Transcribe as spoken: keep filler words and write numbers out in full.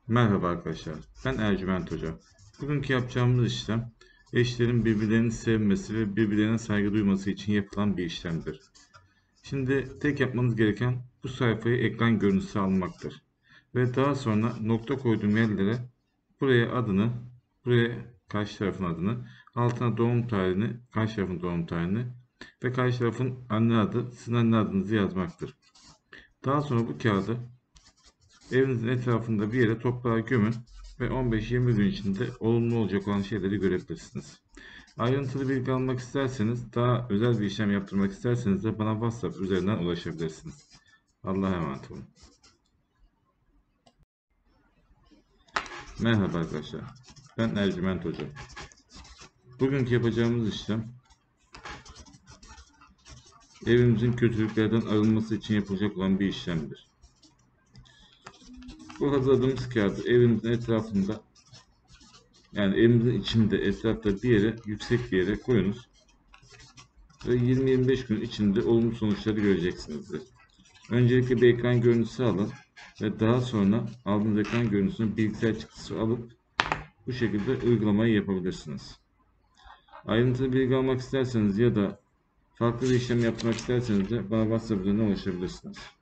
Merhaba arkadaşlar, ben Ercüment Hoca. Bugünkü yapacağımız işlem, eşlerin birbirlerini sevmesi ve birbirlerine saygı duyması için yapılan bir işlemdir. Şimdi tek yapmanız gereken bu sayfayı ekran görüntüsü almaktır. Ve daha sonra nokta koyduğum yerlere buraya adını, buraya karşı tarafın adını, altına doğum tarihini, karşı tarafın doğum tarihini ve karşı tarafın anne adı, sizin anne adınızı yazmaktır. Daha sonra bu kağıdı evinizin etrafında bir yere toprağa gömün ve on beş yirmi gün içinde olumlu olacak olan şeyleri görebilirsiniz. Ayrıntılı bilgi almak isterseniz, daha özel bir işlem yaptırmak isterseniz de bana WhatsApp üzerinden ulaşabilirsiniz. Allah'a emanet olun. Merhaba arkadaşlar, ben Ercüment Hoca. Bugünkü yapacağımız işlem, evimizin kötülüklerden arınması için yapılacak olan bir işlemdir. Bu hazırladığımız kağıdı evinizin etrafında, yani evimizin içinde, etrafta bir yere, yüksek bir yere koyunuz. Ve yirmi yirmi beş gün içinde olumlu sonuçları göreceksinizdir. Öncelikle bir ekran görüntüsü alın ve daha sonra aldığınız ekran görüntüsünün bilgisayar çıktısı alıp bu şekilde uygulamayı yapabilirsiniz. Ayrıntılı bilgi almak isterseniz ya da farklı bir işlem yapmak isterseniz de bana WhatsApp üzerinden ulaşabilirsiniz.